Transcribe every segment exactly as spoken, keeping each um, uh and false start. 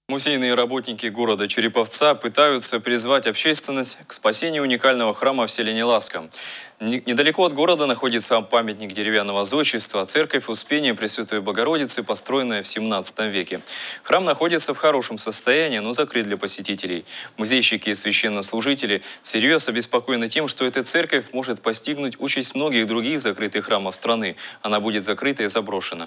Музейные работники города Череповца пытаются призвать общественность к спасению уникального храма в селе Неласка. Недалеко от города находится памятник деревянного зодчества, церковь Успения Пресвятой Богородицы, построенная в семнадцатом веке. Храм находится в хорошем состоянии, но закрыт для посетителей. Музейщики и священнослужители всерьез обеспокоены тем, что эта церковь может постигнуть участь многих других закрытых храмов страны. Она будет закрыта и заброшена.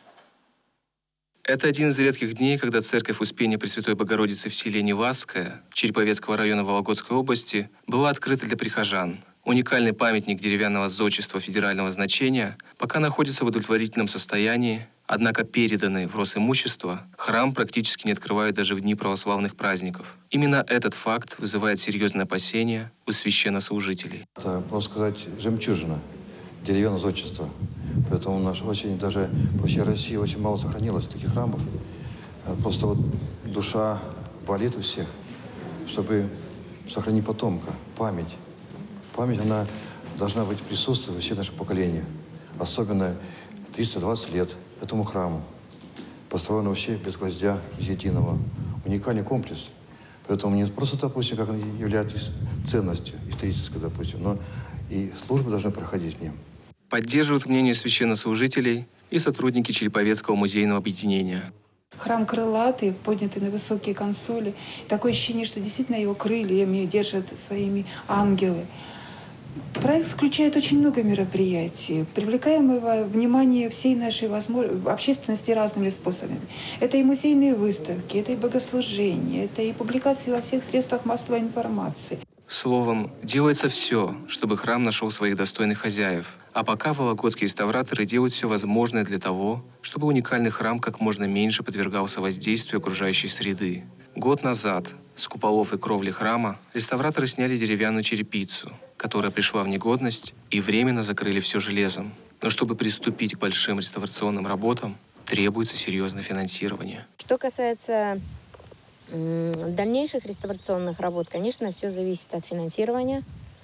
Это один из редких дней, когда церковь Успения Пресвятой Богородицы в селе Невасское Череповецкого района Вологодской области была открыта для прихожан. Уникальный памятник деревянного зодчества федерального значения пока находится в удовлетворительном состоянии, однако переданный в Росимущество храм практически не открывают даже в дни православных праздников. Именно этот факт вызывает серьезные опасения у священнослужителей. Это, можно сказать, жемчужина деревянного зодчества. Поэтому у нас очень, даже по всей России очень мало сохранилось таких храмов. Просто вот душа болит у всех, чтобы сохранить потомка, память. Память, она должна быть присутствовать во всех наших поколениях. Особенно триста двадцать лет этому храму. Построен вообще без гвоздя, без единого. Уникальный комплекс. Поэтому не просто, допустим, как он является ценностью исторической, допустим, но и службы должны проходить в нем. Поддерживают мнение священнослужителей и сотрудники Череповецкого музейного объединения. Храм крылатый, поднятый на высокие консоли. Такое ощущение, что действительно его крыльями держат своими ангелы. Проект включает очень много мероприятий, привлекаем внимание всей нашей общественности разными способами. Это и музейные выставки, это и богослужения, это и публикации во всех средствах массовой информации. Словом, делается все, чтобы храм нашел своих достойных хозяев. А пока вологодские реставраторы делают все возможное для того, чтобы уникальный храм как можно меньше подвергался воздействию окружающей среды. Год назад с куполов и кровли храма реставраторы сняли деревянную черепицу, которая пришла в негодность, и временно закрыли все железом. Но чтобы приступить к большим реставрационным работам, требуется серьезное финансирование. Что касается дальнейших реставрационных работ, конечно, все зависит от финансирования.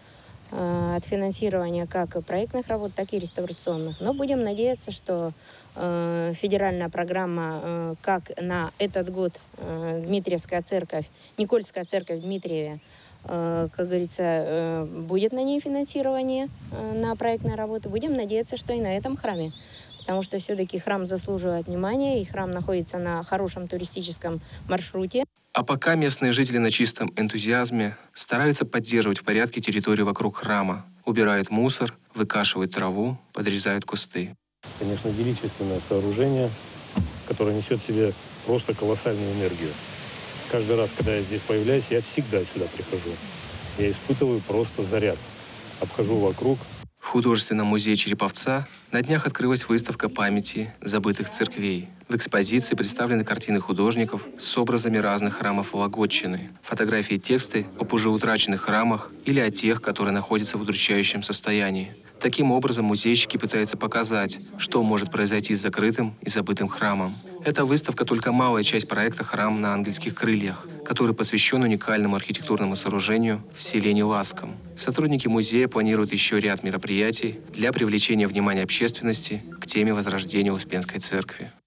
От финансирования как проектных работ, так и реставрационных. Но будем надеяться, что э, федеральная программа, э, как на этот год э, Дмитриевская церковь, Никольская церковь в Дмитриеве, э, как говорится, э, будет на ней финансирование э, на проектные работы. Будем надеяться, что и на этом храме. Потому что все-таки храм заслуживает внимания, и храм находится на хорошем туристическом маршруте. А пока местные жители на чистом энтузиазме стараются поддерживать в порядке территорию вокруг храма, убирают мусор, выкашивают траву, подрезают кусты. Конечно, величественное сооружение, которое несет в себе просто колоссальную энергию. Каждый раз, когда я здесь появляюсь, я всегда сюда прихожу. Я испытываю просто заряд. Обхожу вокруг. В художественном музее Череповца на днях открылась выставка памяти забытых церквей. В экспозиции представлены картины художников с образами разных храмов Вологодчины, фотографии и тексты об уже утраченных храмах или о тех, которые находятся в удручающем состоянии. Таким образом, музейщики пытаются показать, что может произойти с закрытым и забытым храмом. Эта выставка только малая часть проекта «Храм на ангельских крыльях», который посвящен уникальному архитектурному сооружению в селе Неласком. Сотрудники музея планируют еще ряд мероприятий для привлечения внимания общественности к теме возрождения Успенской церкви.